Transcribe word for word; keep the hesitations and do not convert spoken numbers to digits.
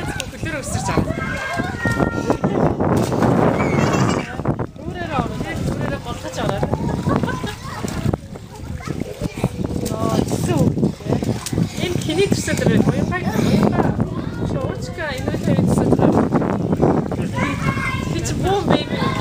Найз хүүхэлдэр өсөрч байгаа. Үрээрээ ороо, үрээрээ голгож ороо. Ноо, зү. Энэ хиний төсөд байна. Уянгаа, уянгаа. Шоочка энэ үеийн төсөд байна. Хич боо бэби.